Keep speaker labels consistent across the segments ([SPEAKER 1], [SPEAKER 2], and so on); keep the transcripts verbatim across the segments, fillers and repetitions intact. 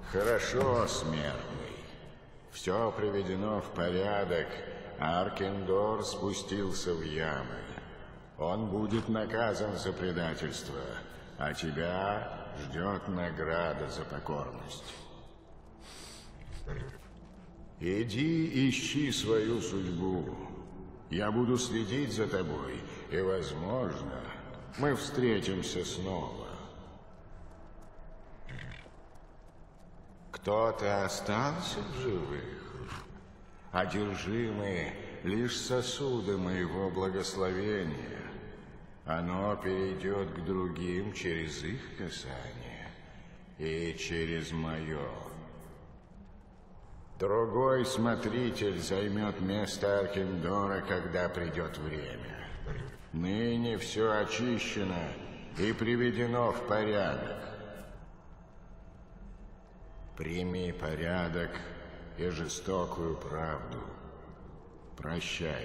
[SPEAKER 1] Хорошо, смертный. Все приведено в порядок. Аркендор спустился в ямы. Он будет наказан за предательство, а тебя ждет награда за покорность. Иди ищи свою судьбу. Я буду следить за тобой, и, возможно, мы встретимся снова. Кто-то остался в живых, одержимы лишь сосуды моего благословения. Оно перейдет к другим через их касание и через мое. Другой смотритель займет место Аркендора, когда придет время. Ныне все очищено и приведено в порядок. Прими порядок и жестокую правду. Прощай.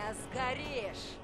[SPEAKER 2] меня сгоришь!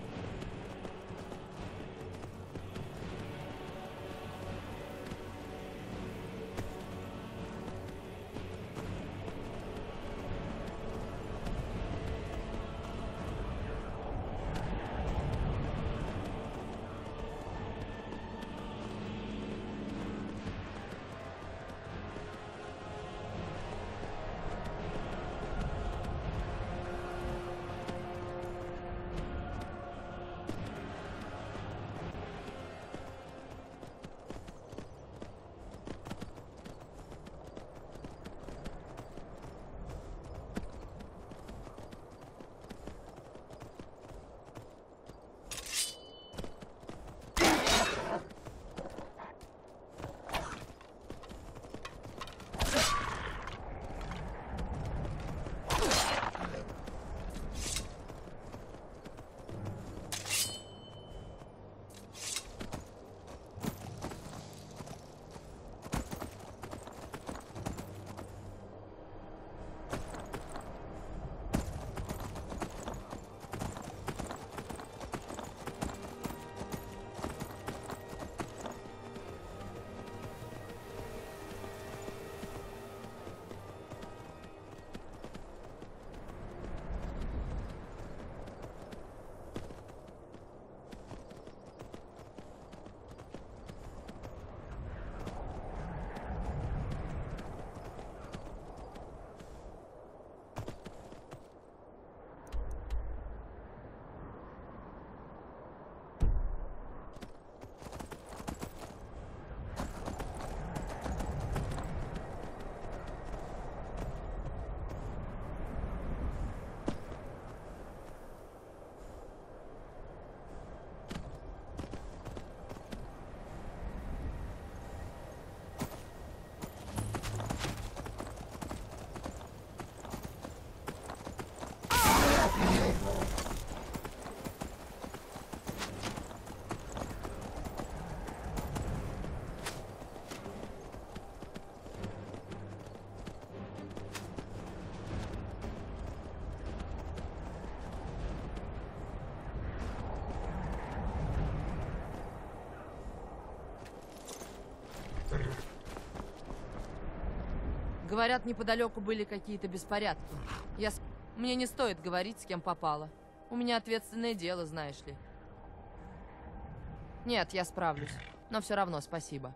[SPEAKER 3] Говорят, неподалеку были какие-то беспорядки. Я с... Мне не стоит говорить, с кем попало. У меня ответственное дело, знаешь ли. Нет, я справлюсь. Но все равно спасибо.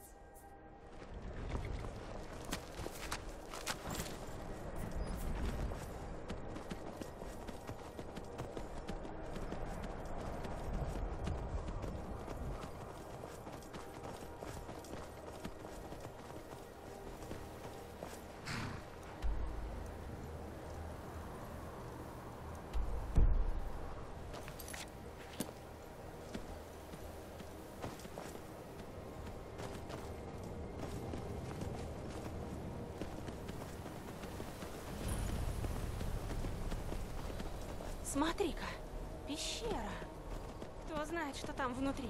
[SPEAKER 2] Смотри-ка, пещера. Кто знает, что там внутри?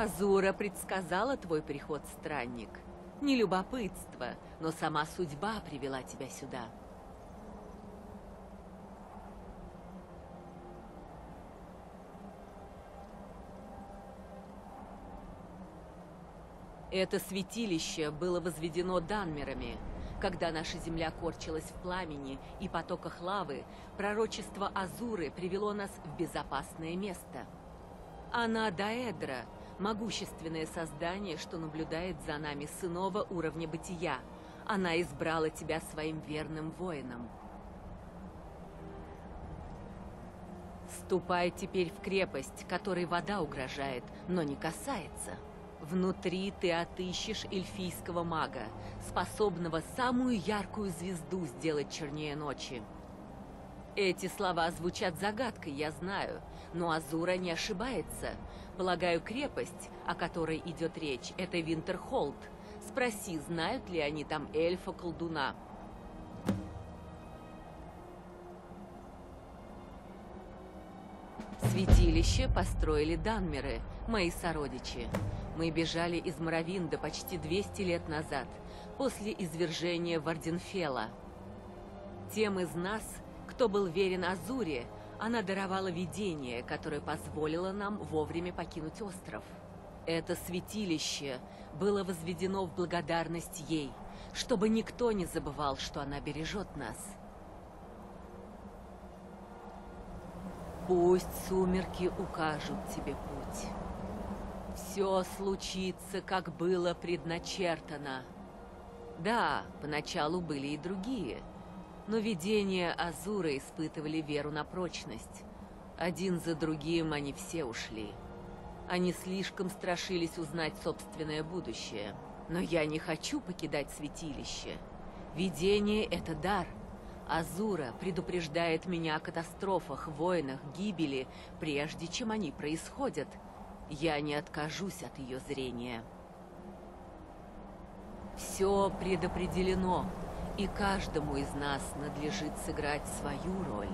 [SPEAKER 4] Азура предсказала твой приход, странник. Не любопытство, но сама судьба привела тебя сюда. Это святилище было возведено данмерами. Когда наша земля корчилась в пламени и потоках лавы, пророчество Азуры привело нас в безопасное место. Она Даэдра, могущественное создание, что наблюдает за нами с иного уровня бытия. Она избрала тебя своим верным воином. Ступай теперь в крепость, которой вода угрожает, но не касается. Внутри ты отыщешь эльфийского мага, способного самую яркую звезду сделать чернее ночи. Эти слова звучат загадкой, я знаю, но Азура не ошибается. Полагаю, крепость, о которой идет речь, это Винтерхолд. Спроси, знают ли они там эльфа-колдуна. Святилище построили данмеры, мои сородичи. Мы бежали из Моровинда почти двести лет назад, после извержения Варденфелла. Тем из нас, кто был верен Азуре, она даровала видение, которое позволило нам вовремя покинуть остров. Это святилище было возведено в благодарность ей, чтобы никто не забывал, что она бережет нас. Пусть сумерки укажут тебе путь. Все случится, как было предначертано. Да, поначалу были и другие, но видения Азуры испытывали веру на прочность. Один за другим они все ушли. Они слишком страшились узнать собственное будущее. Но я не хочу покидать святилище. Видение — это дар. Азура предупреждает меня о катастрофах, войнах, гибели, прежде чем они происходят. Я не откажусь от ее зрения. Все предопределено, и каждому из нас надлежит сыграть свою роль.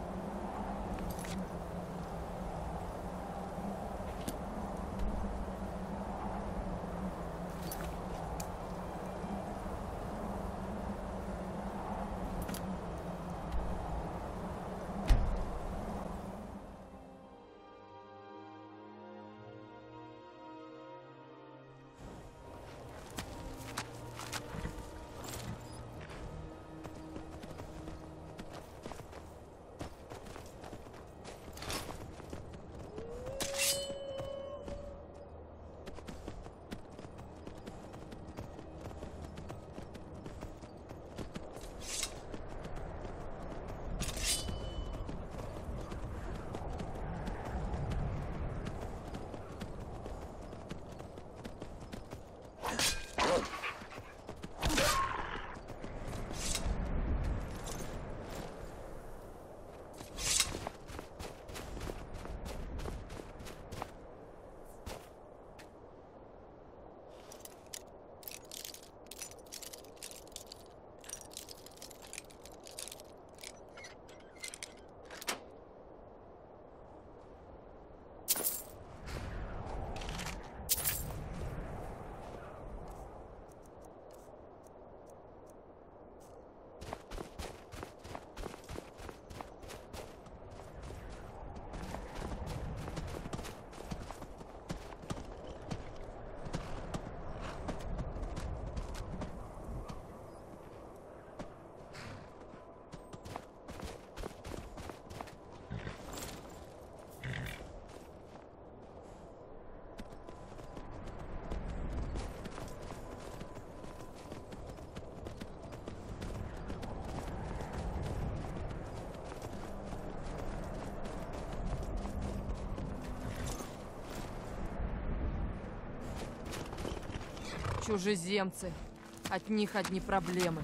[SPEAKER 3] Чужеземцы. От них одни проблемы.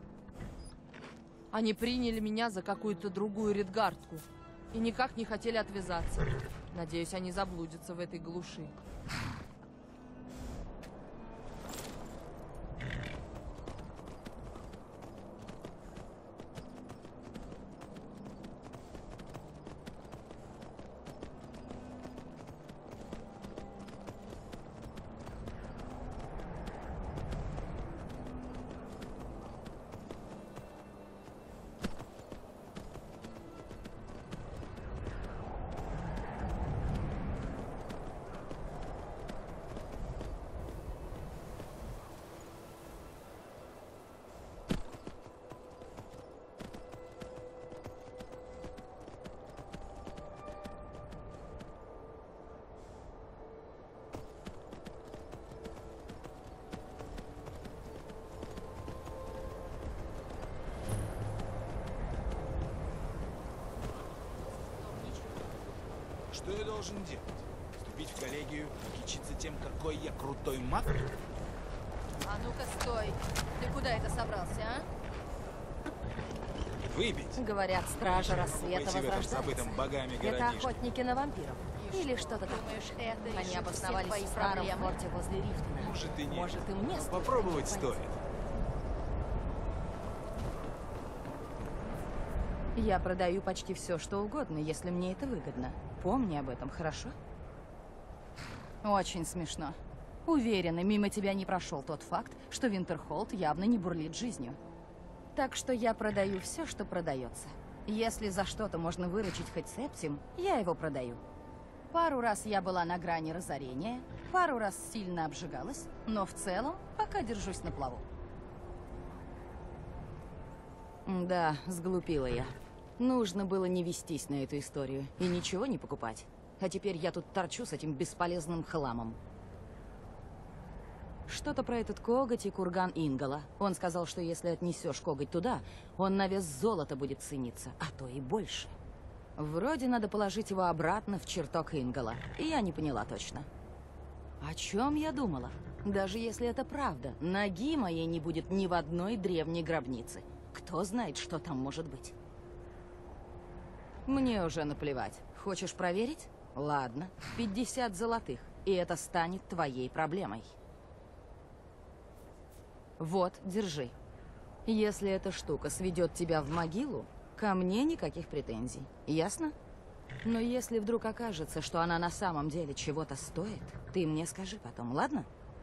[SPEAKER 3] Они приняли меня за какую-то другую редгардку и никак не хотели отвязаться. Надеюсь, они заблудятся в этой глуши.
[SPEAKER 5] Что я должен делать? Вступить в коллегию и кичиться тем, какой я крутой маг?
[SPEAKER 3] А ну-ка, стой! Ты куда это собрался, а?
[SPEAKER 5] Выбить?
[SPEAKER 3] Говорят, стража рассвета
[SPEAKER 5] Пойти в этом забытом
[SPEAKER 3] возрождается.
[SPEAKER 5] богами
[SPEAKER 3] Это
[SPEAKER 5] городишке.
[SPEAKER 3] охотники на вампиров. Или что-то такое.
[SPEAKER 2] это
[SPEAKER 3] Они
[SPEAKER 2] решит
[SPEAKER 3] обосновались
[SPEAKER 2] все
[SPEAKER 3] в
[SPEAKER 2] твои
[SPEAKER 3] старом
[SPEAKER 2] проблемы?
[SPEAKER 3] форте возле Рифтона.
[SPEAKER 5] Может и нет.
[SPEAKER 3] Может, и мне
[SPEAKER 5] Но
[SPEAKER 3] стоит
[SPEAKER 5] попробовать
[SPEAKER 3] пойти.
[SPEAKER 5] стоит.
[SPEAKER 3] Я продаю почти все, что угодно, если мне это выгодно. Помни об этом, хорошо? Очень смешно. Уверена, мимо тебя не прошел тот факт, что Винтерхолд явно не бурлит жизнью. Так что я продаю все, что продается. Если за что-то можно выручить хоть септим, я его продаю. Пару раз я была на грани разорения, пару раз сильно обжигалась, но в целом пока держусь на плаву. Да, сглупила я. Нужно было не вестись на эту историю и ничего не покупать. А теперь я тут торчу с этим бесполезным хламом. Что-то про этот коготь и курган Ингала. Он сказал, что если отнесешь коготь туда, он на вес золота будет цениться, а то и больше. Вроде надо положить его обратно в чертог Ингала. И я не поняла точно. О чем я думала? Даже если это правда, ноги моей не будет ни в одной древней гробнице. Кто знает, что там может быть? Мне уже наплевать. Хочешь проверить? Ладно. пятьдесят золотых. И это станет твоей проблемой. Вот, держи. Если эта штука сведет тебя в могилу, ко мне никаких претензий. Ясно? Но если вдруг окажется, что она на самом деле чего-то стоит, ты мне скажи потом, ладно?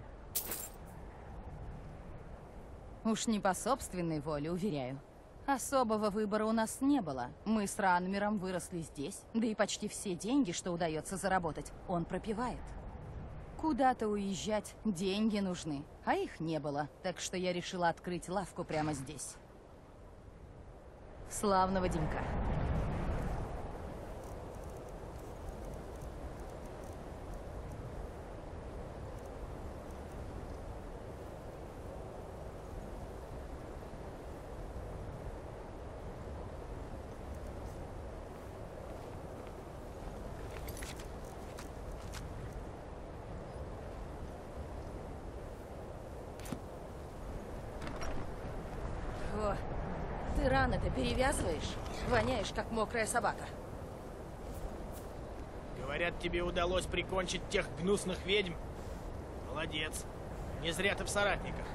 [SPEAKER 3] Уж не по собственной воле, уверяю. Особого выбора у нас не было. Мы с Ранмиром выросли здесь, да и почти все деньги, что удается заработать, он пропивает. Куда-то уезжать деньги нужны, а их не было, так что я решила открыть лавку прямо здесь. Славного денька. О, ты раны-то перевязываешь? Воняешь, как мокрая собака.
[SPEAKER 6] Говорят, тебе удалось прикончить тех гнусных ведьм. Молодец. Не зря ты в соратниках.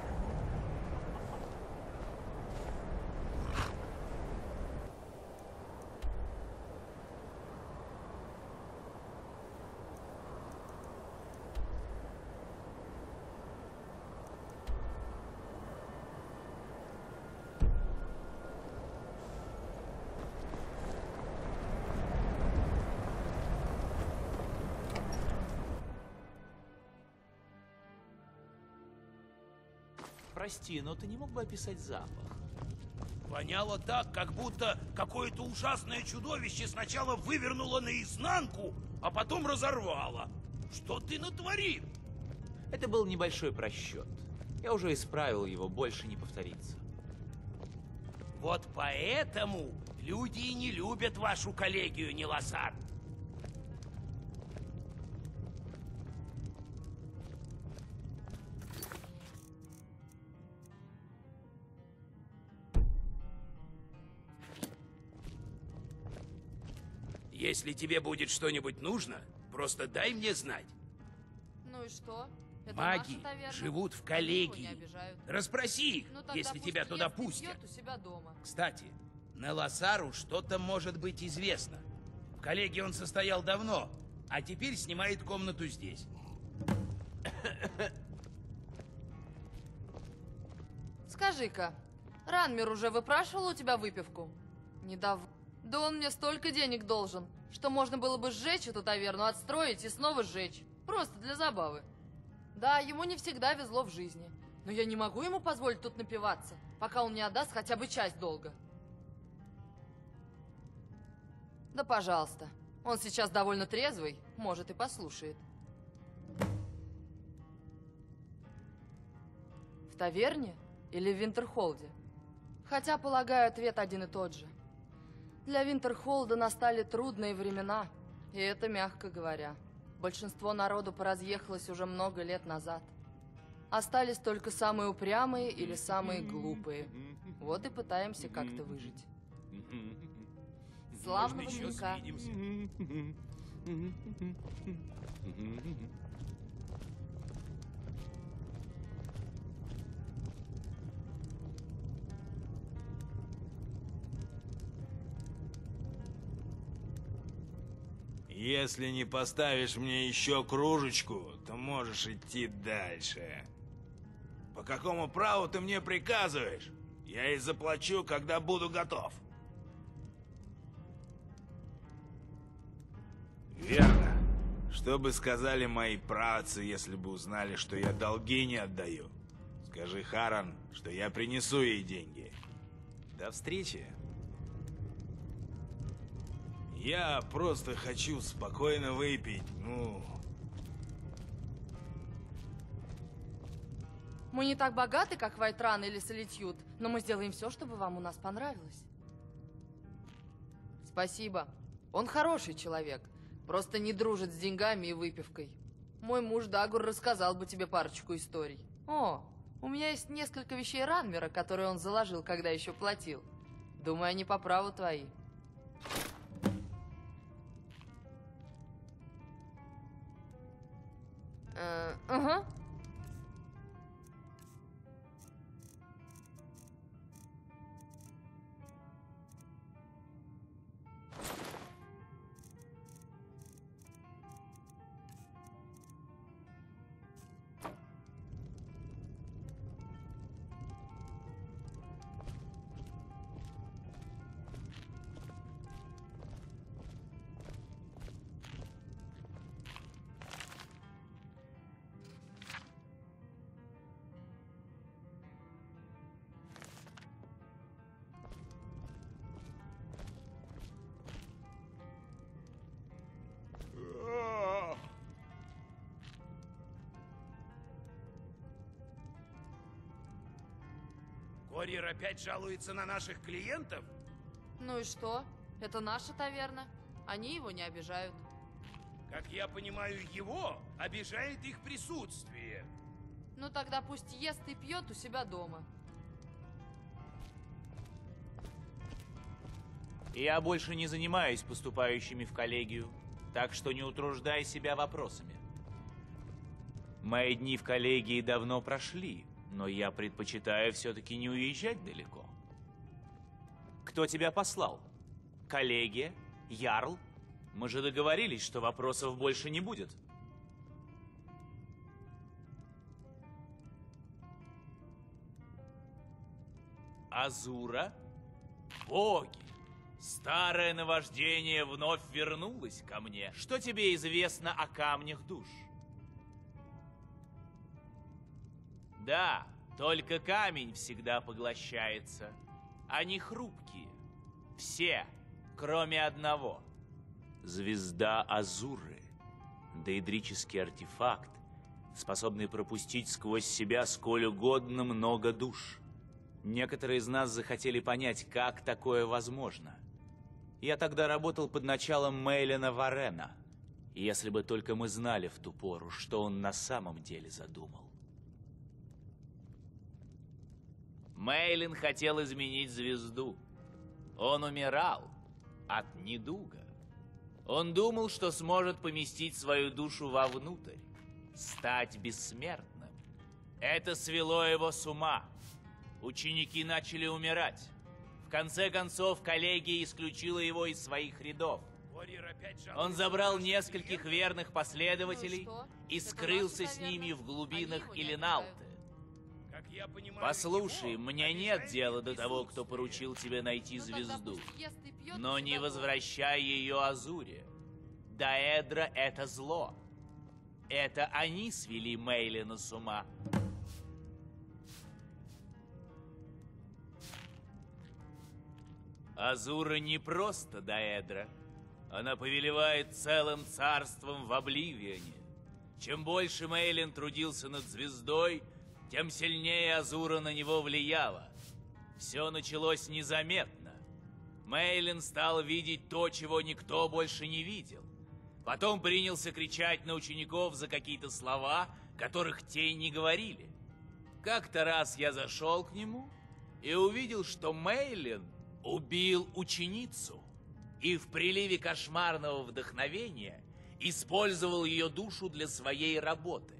[SPEAKER 7] Прости, но ты не мог бы описать запах?
[SPEAKER 8] Воняло так, как будто какое-то ужасное чудовище сначала вывернуло наизнанку, а потом разорвало. Что ты натворил?
[SPEAKER 7] Это был небольшой просчет. Я уже исправил его, больше не повторится.
[SPEAKER 8] Вот поэтому люди и не любят вашу коллегию, Неласар. Если тебе будет что-нибудь нужно, просто дай мне знать.
[SPEAKER 3] Ну и что? Это
[SPEAKER 8] Маги
[SPEAKER 3] наша таверна.
[SPEAKER 8] живут в
[SPEAKER 3] Никого не
[SPEAKER 8] коллегии.
[SPEAKER 3] обижают.
[SPEAKER 8] Расспроси их,
[SPEAKER 3] Ну, тогда
[SPEAKER 8] если
[SPEAKER 3] пусть
[SPEAKER 8] тебя туда
[SPEAKER 3] ест и
[SPEAKER 8] пустят.
[SPEAKER 3] пьет у себя дома.
[SPEAKER 8] Кстати, Неласару что-то может быть известно. В коллегии он состоял давно, а теперь снимает комнату здесь.
[SPEAKER 3] Скажи-ка, Ранмир уже выпрашивал у тебя выпивку? Не дав... Да он мне столько денег должен, что можно было бы сжечь эту таверну, отстроить и снова сжечь. Просто для забавы. Да, ему не всегда везло в жизни. Но я не могу ему позволить тут напиваться, пока он не отдаст хотя бы часть долга. Да пожалуйста. Он сейчас довольно трезвый, может и послушает. В таверне или в Винтерхолде? Хотя, полагаю, ответ один и тот же. Для Винтерхолда настали трудные времена,
[SPEAKER 9] И это мягко говоря. Большинство народу поразъехалось уже много лет назад. Остались только самые упрямые или самые глупые. Вот и пытаемся как-то выжить. Славного
[SPEAKER 8] Может, еще
[SPEAKER 9] денька.
[SPEAKER 8] свидимся.
[SPEAKER 5] Если не поставишь мне еще кружечку, то можешь идти дальше. По какому праву ты мне приказываешь? Я и заплачу, когда буду готов. Верно. Что бы сказали мои праотцы, если бы узнали, что я долги не отдаю? Скажи Харан, что я принесу ей деньги. До встречи. Я просто хочу спокойно выпить, ну...
[SPEAKER 9] Мы не так богаты, как Вайтран или Солитьюд, но мы сделаем все, чтобы вам у нас понравилось. Спасибо. Он хороший человек. Просто не дружит с деньгами и выпивкой. Мой муж Дагур рассказал бы тебе парочку историй. О, у меня есть несколько вещей Ранмера, которые он заложил, когда еще платил. Думаю, они по праву твои. Э, ага.
[SPEAKER 8] Корьер опять жалуется на наших клиентов?
[SPEAKER 9] Ну и что? Это наша таверна. Они его не обижают.
[SPEAKER 8] Как я понимаю, его обижает их присутствие.
[SPEAKER 9] Ну тогда пусть ест и пьет у себя дома.
[SPEAKER 7] Я больше не занимаюсь поступающими в коллегию, так что не утруждай себя вопросами. Мои дни в коллегии давно прошли, но я предпочитаю все-таки не уезжать далеко. Кто тебя послал? Коллегия? Ярл? Мы же договорились, что вопросов больше не будет. Азура? Боги! Старое наваждение вновь вернулось ко мне. Что тебе известно о камнях душ? Да, только камень всегда поглощается. Они хрупкие. Все, кроме одного. Звезда Азуры. Дейдрический артефакт, способный пропустить сквозь себя сколь угодно много душ. Некоторые из нас захотели понять, как такое возможно. Я тогда работал под началом Мейлина Варена. Если бы только мы знали в ту пору, что он на самом деле задумал. Мейлин хотел изменить звезду. Он умирал от недуга. Он думал, что сможет поместить свою душу вовнутрь, стать бессмертным. Это свело его с ума. Ученики начали умирать. В конце концов, коллегия исключила его из своих рядов. Он забрал нескольких верных последователей и скрылся с ними в глубинах Иллиналты. Послушай, мне нет дела до того, кто поручил тебе найти звезду. Но не возвращай ее Азуре. Даэдра — это зло. Это они свели Мейлина с ума. Азура не просто Даэдра. Она повелевает целым царством в Обливионе. Чем больше Мейлин трудился над звездой, тем сильнее Азура на него влияла. Все началось незаметно. Мейлин стал видеть то, чего никто больше не видел. Потом принялся кричать на учеников за какие-то слова, которых те не говорили. Как-то раз я зашел к нему и увидел, что Мейлин убил ученицу и в приливе кошмарного вдохновения использовал ее душу для своей работы.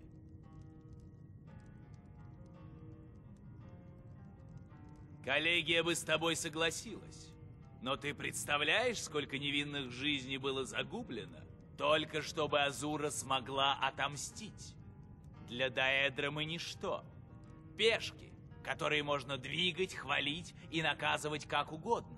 [SPEAKER 7] Коллегия бы с тобой согласилась, но ты представляешь, сколько невинных жизней было загублено, только чтобы Азура смогла отомстить? Для Даэдра мы ничто. Пешки, которые можно двигать, хвалить и наказывать как угодно.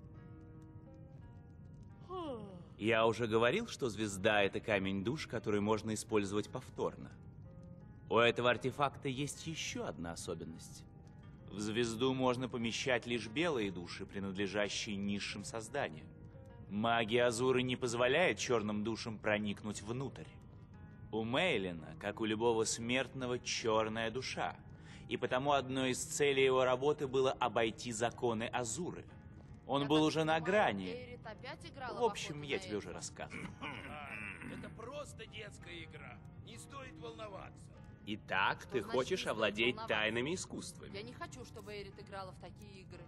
[SPEAKER 7] Я уже говорил, что звезда — это камень душ, который можно использовать повторно. У этого артефакта есть еще одна особенность. В звезду можно помещать лишь белые души, принадлежащие низшим созданиям. Магия Азуры не позволяет черным душам проникнуть внутрь. У Мейлина, как у любого смертного, черная душа. И потому одной из целей его работы было обойти законы Азуры. Он
[SPEAKER 9] Я
[SPEAKER 7] был
[SPEAKER 9] так
[SPEAKER 7] уже на
[SPEAKER 9] понимаю,
[SPEAKER 7] грани.
[SPEAKER 9] Эйрит опять играла
[SPEAKER 7] В общем,
[SPEAKER 9] охоту
[SPEAKER 7] я
[SPEAKER 9] на
[SPEAKER 7] тебе уже
[SPEAKER 9] эльфов?
[SPEAKER 7] рассказывал.
[SPEAKER 8] Это просто детская игра. Не стоит волноваться.
[SPEAKER 10] Итак,
[SPEAKER 9] Что
[SPEAKER 10] ты
[SPEAKER 9] значит
[SPEAKER 10] хочешь
[SPEAKER 9] не стоит
[SPEAKER 10] овладеть
[SPEAKER 9] волноваться?
[SPEAKER 10] тайными искусствами.
[SPEAKER 9] Я не хочу, чтобы Эйрит играла в такие игры.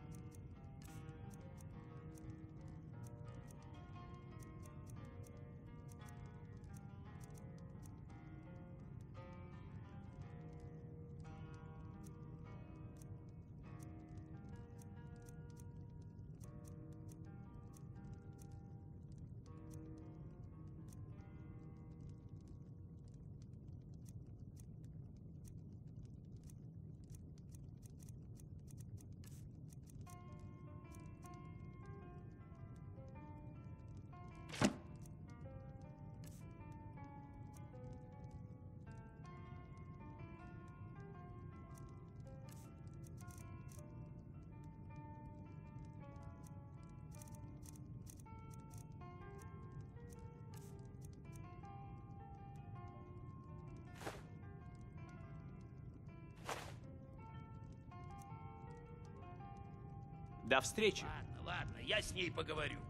[SPEAKER 7] До встречи.
[SPEAKER 8] Ладно, ладно, я с ней поговорю.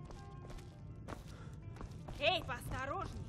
[SPEAKER 2] Эй, поосторожней.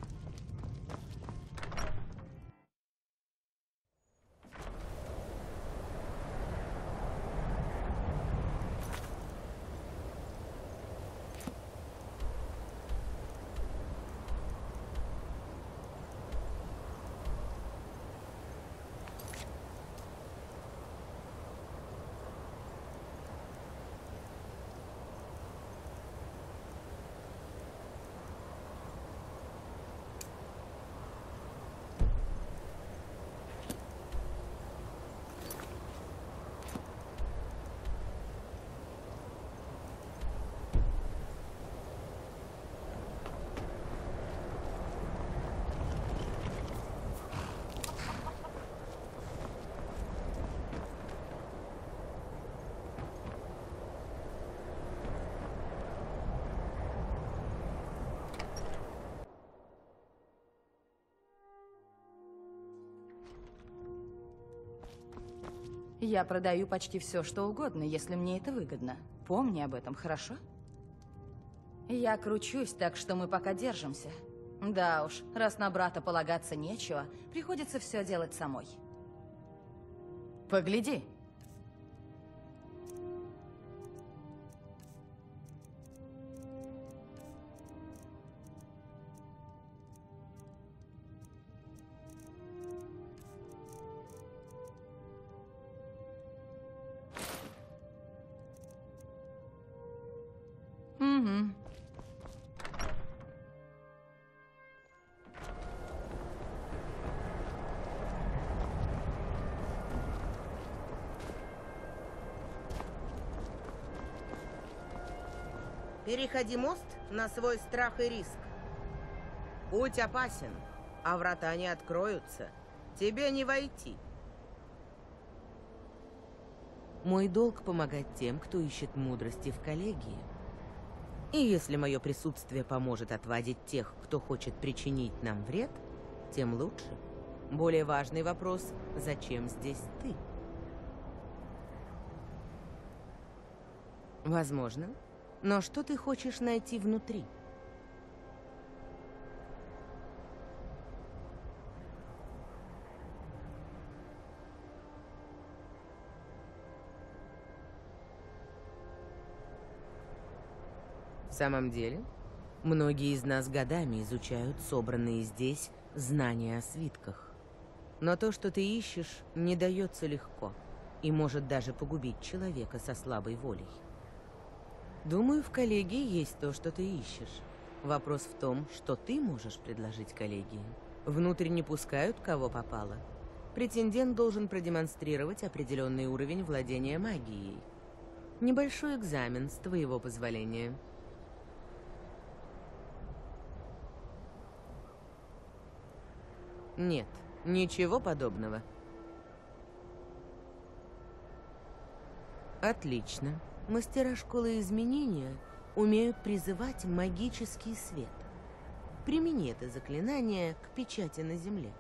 [SPEAKER 3] Я продаю почти все, что угодно, если мне это выгодно. Помни об этом, хорошо? Я кручусь, так что мы пока держимся. Да уж, раз на брата полагаться нечего, приходится все делать самой. Погляди. Угу.
[SPEAKER 11] Переходи мост на свой страх и риск. Путь опасен, а врата не откроются. Тебе не войти. Мой долг помогать тем, кто ищет мудрости в коллегии. И если мое присутствие поможет отвадить тех, кто хочет причинить нам вред, тем лучше. Более важный вопрос – зачем здесь ты? Возможно. Но что ты хочешь найти внутри? самом деле, многие из нас годами изучают собранные здесь знания о свитках. Но то, что ты ищешь, не дается легко и может даже погубить человека со слабой волей. Думаю, в коллегии есть то, что ты ищешь. Вопрос в том, что ты можешь предложить коллегии. Внутрь не пускают, кого попало. Претендент должен продемонстрировать определенный уровень владения магией. Небольшой экзамен, с твоего позволения. Нет, ничего подобного. Отлично. Мастера школы изменения умеют призывать магический свет. Примени это заклинание к печати на земле.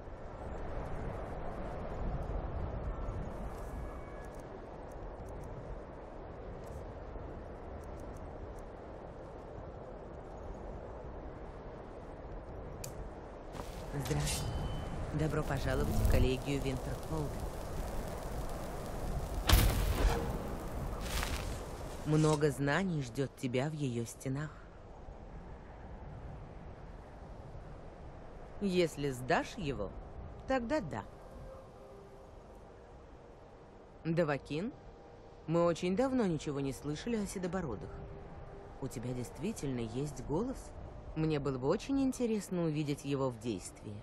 [SPEAKER 11] Здравствуй. Добро пожаловать в коллегию Винтерхолда. Много знаний ждет тебя в ее стенах. Если сдашь его, тогда да. Давакин, мы очень давно ничего не слышали о седобородых. У тебя действительно есть голос? Мне было бы очень интересно увидеть его в действии.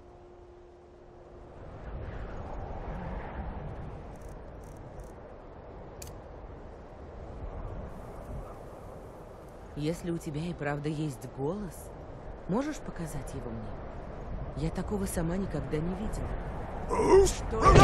[SPEAKER 11] Если у тебя и правда есть голос, можешь показать его мне? Я такого сама никогда не видела. Что это?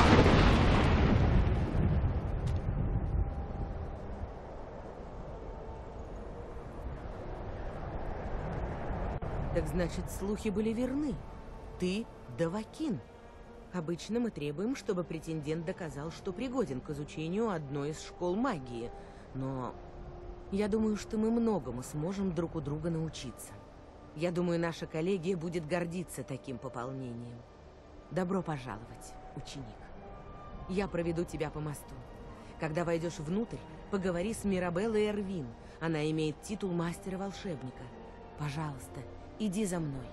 [SPEAKER 11] Так значит, слухи были верны. Ты Давакин. Обычно мы требуем, чтобы претендент доказал, что пригоден к изучению одной из школ магии. Но я думаю, что мы многому сможем друг у друга научиться. Я думаю, наша коллегия будет гордиться таким пополнением. Добро пожаловать, ученик. Я проведу тебя по мосту. Когда войдешь внутрь, поговори с Мирабеллой Эрвин. Она имеет титул мастера-волшебника. Пожалуйста, иди за мной.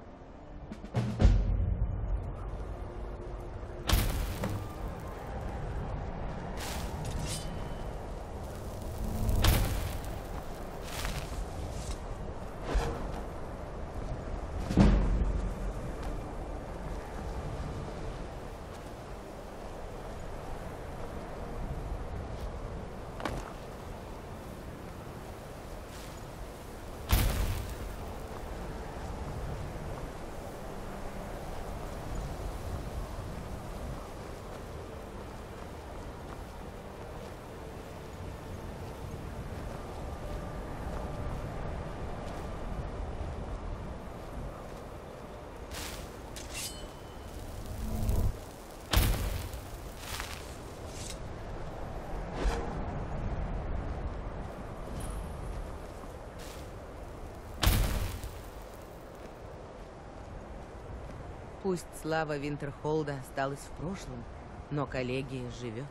[SPEAKER 11] Пусть слава Винтерхолда осталась в прошлом, но коллегия живет.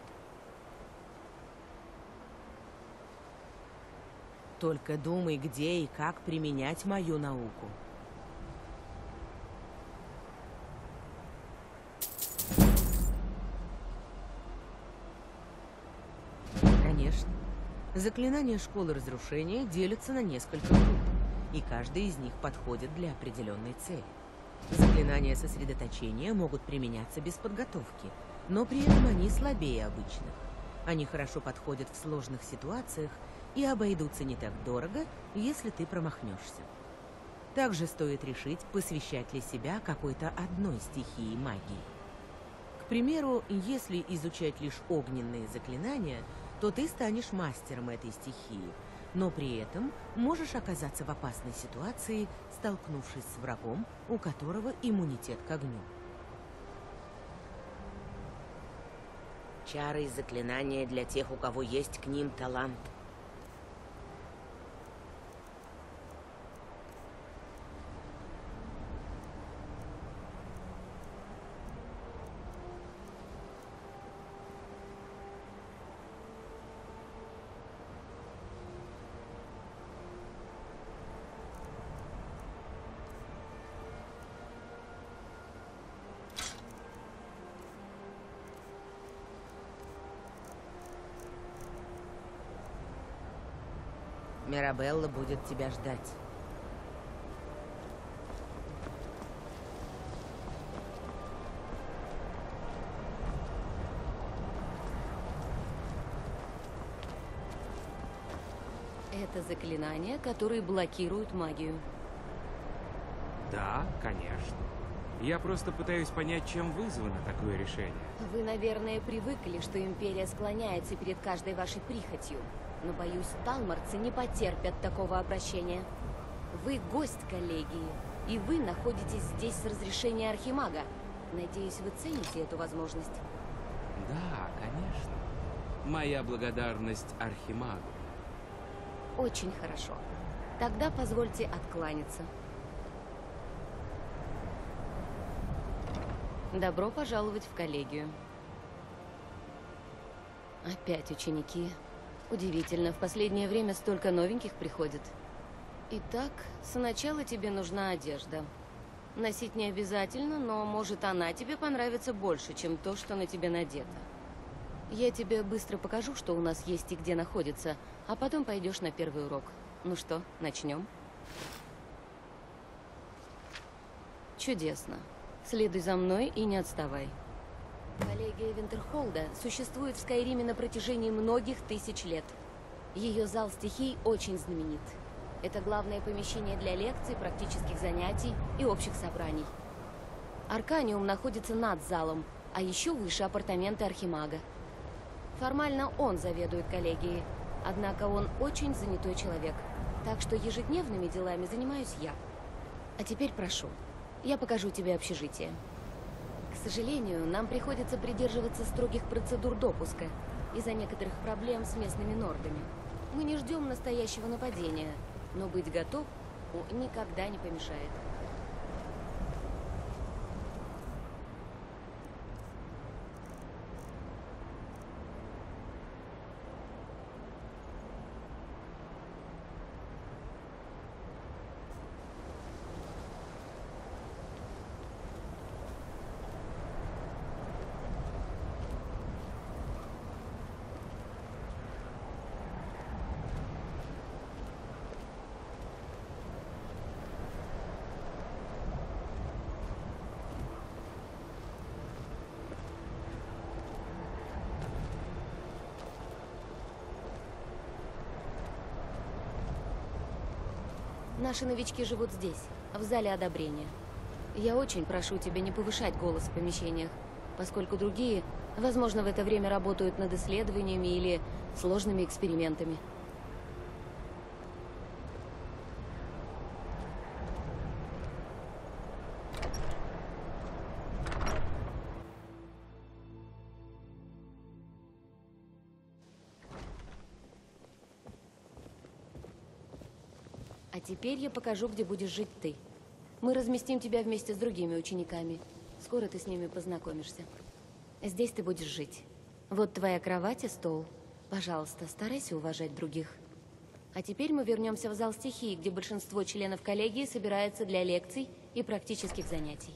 [SPEAKER 11] Только думай, где и как применять мою науку. Конечно. Заклинания школы разрушения делятся на несколько групп, и каждый из них подходит для определенной цели. Заклинания сосредоточения могут применяться без подготовки, но при этом они слабее обычных. Они хорошо подходят в сложных ситуациях и обойдутся не так дорого, если ты промахнешься. Также стоит решить, посвящать ли себя какой-то одной стихии магии. К примеру, если изучать лишь огненные заклинания, то ты станешь мастером этой стихии, но при этом можешь оказаться в опасной ситуации, столкнувшись с врагом, у которого иммунитет к огню. Чары и заклинания для тех, у кого есть к ним талант. Мирабелла будет тебя ждать.
[SPEAKER 4] Это заклинания, которые блокируют магию.
[SPEAKER 12] Да, конечно. Я просто пытаюсь понять, чем вызвано такое решение.
[SPEAKER 13] Вы, наверное, привыкли, что Империя склоняется перед каждой вашей прихотью. Но, боюсь, талмарцы не потерпят такого обращения. Вы гость коллегии, и вы находитесь здесь с разрешения Архимага. Надеюсь, вы цените эту возможность.
[SPEAKER 12] Да, конечно. Моя благодарность Архимагу.
[SPEAKER 13] Очень хорошо. Тогда позвольте откланяться. Добро пожаловать в коллегию. Опять ученики. Удивительно, в последнее время столько новеньких приходит. Итак, сначала тебе нужна одежда. Носить не обязательно, но может она тебе понравится больше, чем то, что на тебе надето. Я тебе быстро покажу, что у нас есть и где находится, а потом пойдешь на первый урок. Ну что, начнем? Чудесно. Следуй за мной и не отставай. Коллегия Винтерхолда существует в Скайриме на протяжении многих тысяч лет. Ее зал стихий очень знаменит. Это главное помещение для лекций, практических занятий и общих собраний. Арканиум находится над залом, а еще выше апартаменты Архимага. Формально он заведует коллегией, однако он очень занятой человек, так что ежедневными делами занимаюсь я. А теперь прошу, я покажу тебе общежитие. К сожалению, нам приходится придерживаться строгих процедур допуска из-за некоторых проблем с местными нордами. Мы не ждем настоящего нападения, но быть готов никогда не помешает. Наши новички живут здесь, в зале одобрения. Я очень прошу тебя не повышать голос в помещениях, поскольку другие, возможно, в это время работают над исследованиями или сложными экспериментами. А теперь я покажу, где будешь жить ты. Мы разместим тебя вместе с другими учениками. Скоро ты с ними познакомишься. Здесь ты будешь жить. Вот твоя кровать и стол. Пожалуйста, старайся уважать других. А теперь мы вернемся в зал стихии, где большинство членов коллегии собирается для лекций и практических занятий.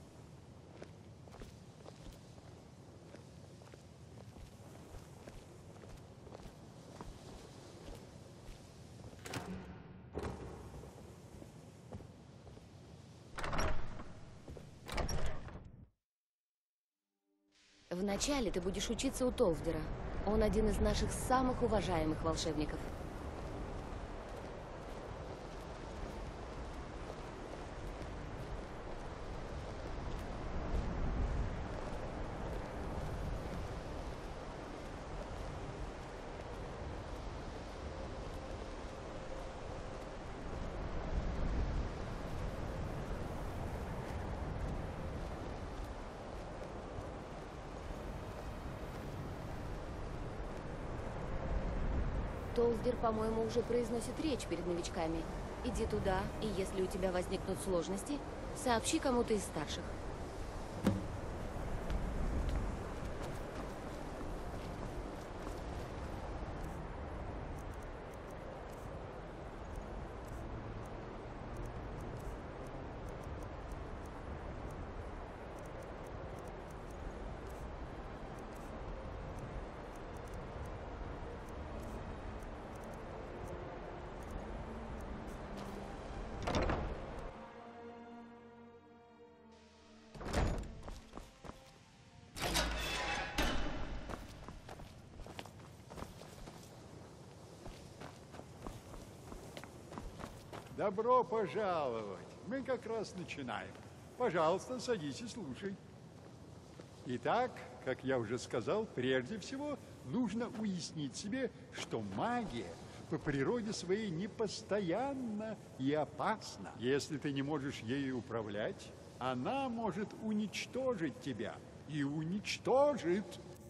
[SPEAKER 13] Вначале ты будешь учиться у Толфдера. Он один из наших самых уважаемых волшебников. Толфдер, по-моему, уже произносит речь перед новичками. Иди туда, и если у тебя возникнут сложности, сообщи кому-то из старших.
[SPEAKER 14] Добро пожаловать. Мы как раз начинаем. Пожалуйста, садись и слушай. Итак, как я уже сказал, прежде всего нужно уяснить себе, что магия по природе своей непостоянна и опасна. Если ты не можешь ею управлять, она может уничтожить тебя. И уничтожит.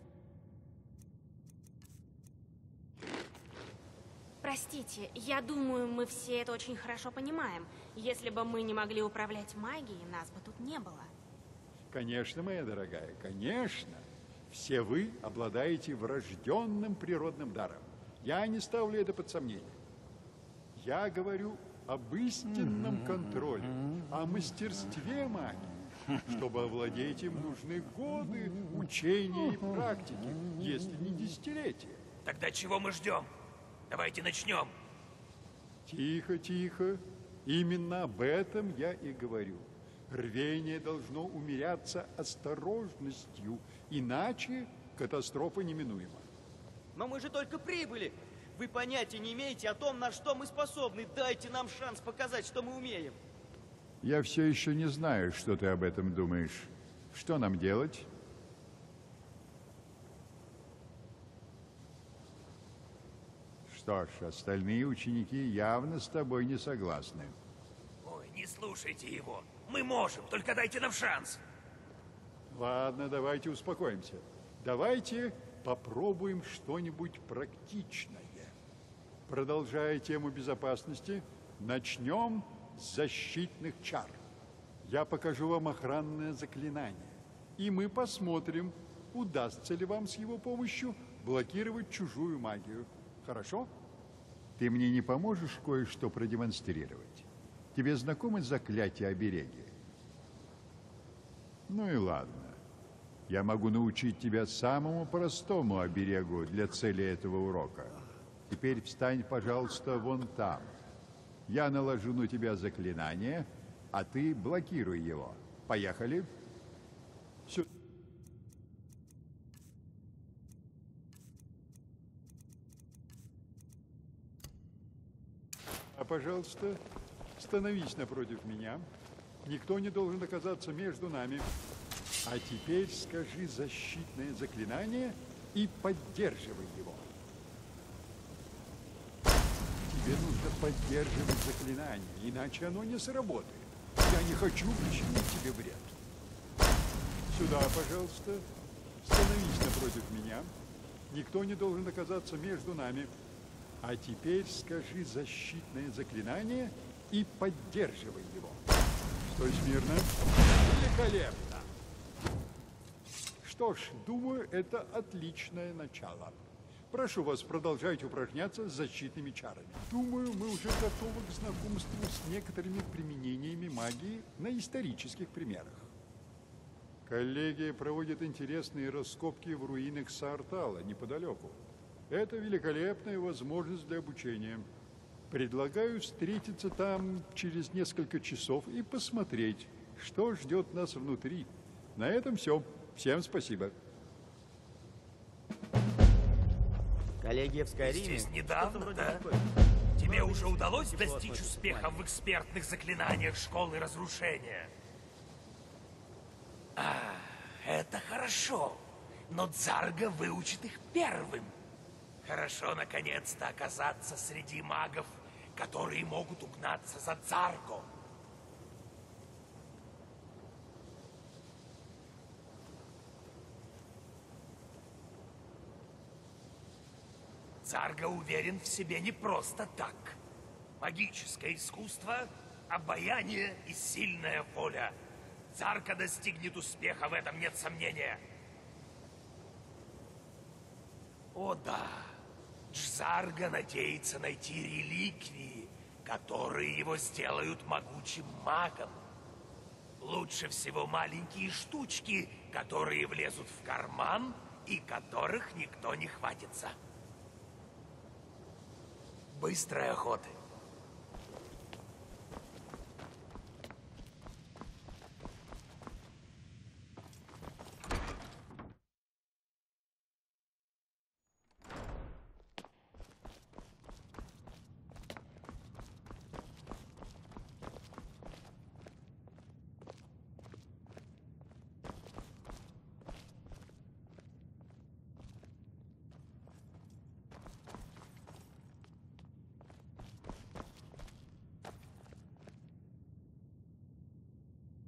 [SPEAKER 2] Простите, я думаю, мы все это очень хорошо понимаем. Если бы мы не могли управлять магией, нас бы тут не было.
[SPEAKER 14] Конечно, моя дорогая, конечно. Все вы обладаете врожденным природным даром. Я не ставлю это под сомнение. Я говорю об истинном контроле, о мастерстве магии. Чтобы овладеть им, нужны годы учения и практики, если не десятилетия.
[SPEAKER 8] Тогда чего мы ждем? Давайте начнем.
[SPEAKER 14] Тихо, тихо. Именно об этом я и говорю. Рвение должно умеряться осторожностью, иначе катастрофа неминуема.
[SPEAKER 15] Но мы же только прибыли. Вы понятия не имеете о том, на что мы способны. Дайте нам шанс показать, что мы умеем.
[SPEAKER 14] Я все еще не знаю, что ты об этом думаешь. Что нам делать? Что ж, остальные ученики явно с тобой не согласны.
[SPEAKER 8] Ой, не слушайте его. Мы можем, только дайте нам шанс.
[SPEAKER 14] Ладно, давайте успокоимся. Давайте попробуем что-нибудь практичное. Продолжая тему безопасности, начнем с защитных чар. Я покажу вам охранное заклинание, и мы посмотрим, удастся ли вам с его помощью блокировать чужую магию. Хорошо? Ты мне не поможешь кое-что продемонстрировать? Тебе знакомы заклятия обереги? Ну и ладно. Я могу научить тебя самому простому оберегу для цели этого урока. Теперь встань, пожалуйста, вон там. Я наложу на тебя заклинание, а ты блокируй его. Поехали. Сюда. А, пожалуйста, становись напротив меня. Никто не должен оказаться между нами. А теперь скажи защитное заклинание и поддерживай его. Тебе нужно поддерживать заклинание, иначе оно не сработает. Я не хочу причинить тебе вред. Сюда, пожалуйста. Становись напротив меня. Никто не должен оказаться между нами. А теперь скажи защитное заклинание и поддерживай его. Стой смирно. Великолепно. Что ж, думаю, это отличное начало. Прошу вас, продолжайте упражняться с защитными чарами. Думаю, мы уже готовы к знакомству с некоторыми применениями магии на исторических примерах. Коллегия проводит интересные раскопки в руинах Саартала неподалеку. Это великолепная возможность для обучения. Предлагаю встретиться там через несколько часов и посмотреть, что ждет нас внутри. На этом все. Всем спасибо.
[SPEAKER 15] Коллегия в Скайриме?
[SPEAKER 8] Здесь недавно, да? Тебе уже удалось достичь успеха в экспертных заклинаниях Школы Разрушения? А, это хорошо. Но Дзарга выучит их первым. Хорошо, наконец-то, оказаться среди магов, которые могут угнаться за Дзарго. Дзарго уверен в себе не просто так. Магическое искусство, обаяние и сильная воля. Дзарго достигнет успеха, в этом нет сомнения. О да, Джзарго надеется найти реликвии, которые его сделают могучим магом. Лучше всего маленькие штучки, которые влезут в карман и которых никто не хватится. Быстрой охоты.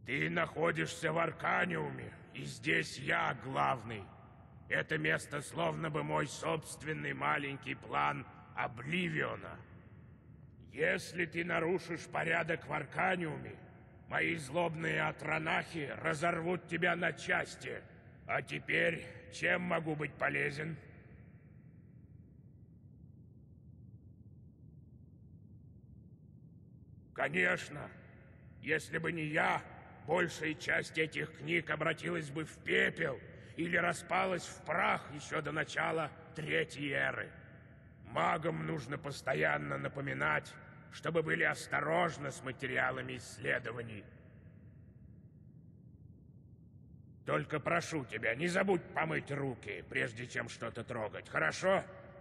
[SPEAKER 16] Ты находишься в Арканиуме, и здесь я главный. Это место словно бы мой собственный маленький план Обливиона. Если ты нарушишь порядок в Арканиуме, мои злобные атронахи разорвут тебя на части. А теперь, чем могу быть полезен? Конечно, если бы не я, большая часть этих книг обратилась бы в пепел или распалась в прах еще до начала Третьей Эры. Магам нужно постоянно напоминать, чтобы были осторожны с материалами исследований. Только прошу тебя, не забудь помыть руки, прежде чем что-то трогать, хорошо?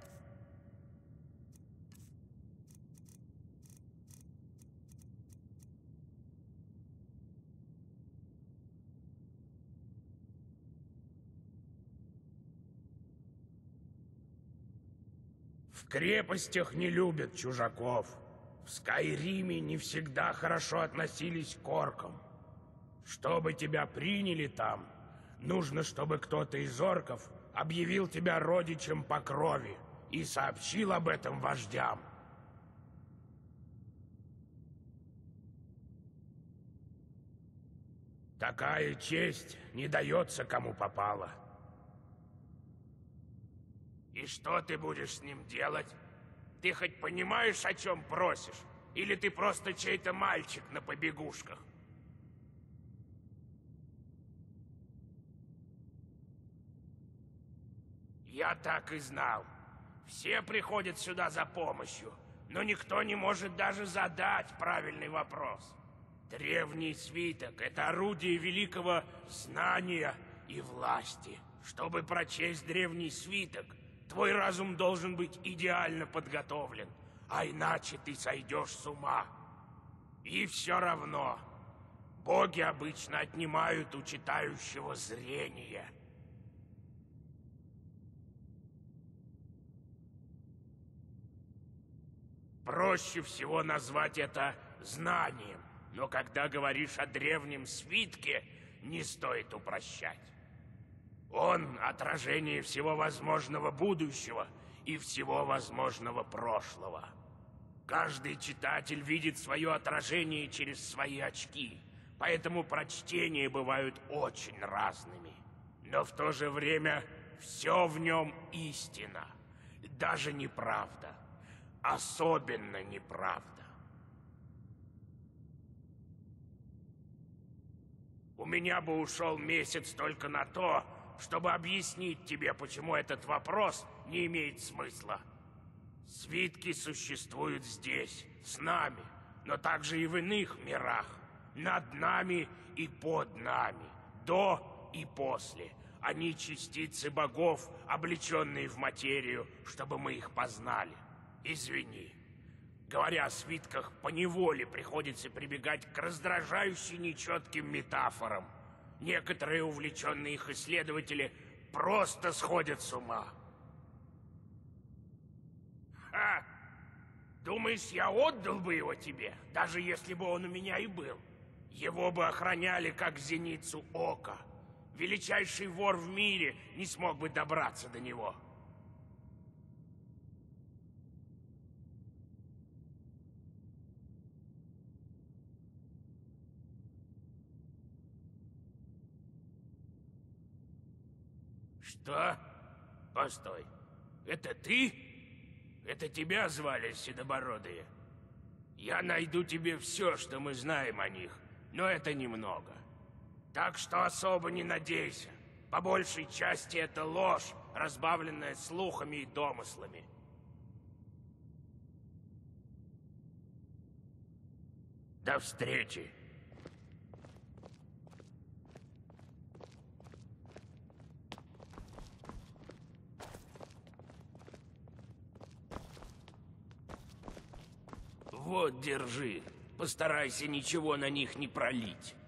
[SPEAKER 16] В крепостях не любят чужаков. В Скайриме не всегда хорошо относились к оркам. Чтобы тебя приняли там, нужно, чтобы кто-то из орков объявил тебя родичем по крови и сообщил об этом вождям. Такая честь не дается кому попало. И что ты будешь с ним делать? Ты хоть понимаешь, о чем просишь? Или ты просто чей-то мальчик на побегушках? Я так и знал. Все приходят сюда за помощью, но никто не может даже задать правильный вопрос. Древний свиток — это орудие великого знания и власти. Чтобы прочесть древний свиток, твой разум должен быть идеально подготовлен, а иначе ты сойдешь с ума. И все равно, боги обычно отнимают у читающего зрение. Проще всего назвать это знанием, но когда говоришь о древнем свитке, не стоит упрощать. Он — отражение всего возможного будущего и всего возможного прошлого. Каждый читатель видит свое отражение через свои очки, поэтому прочтения бывают очень разными. Но в то же время все в нем истина, даже неправда, особенно неправда. У меня бы ушел месяц только на то, чтобы объяснить тебе, почему этот вопрос не имеет смысла. Свитки существуют здесь, с нами, но также и в иных мирах, над нами и под нами, до и после. Они частицы богов, облеченные в материю, чтобы мы их познали. Извини. Говоря о свитках, поневоле приходится прибегать к раздражающе нечетким метафорам. Некоторые увлеченные их исследователи просто сходят с ума. Ха! Думаешь, я отдал бы его тебе, даже если бы он у меня и был? Его бы охраняли, как зеницу ока. Величайший вор в мире не смог бы добраться до него. Что? Постой. Это ты? Это тебя звали Седобородые? Я найду тебе все, что мы знаем о них, но это немного. Так что особо не надейся. По большей части это ложь, разбавленная слухами и домыслами. До встречи. Вот, держи. Постарайся ничего на них не пролить.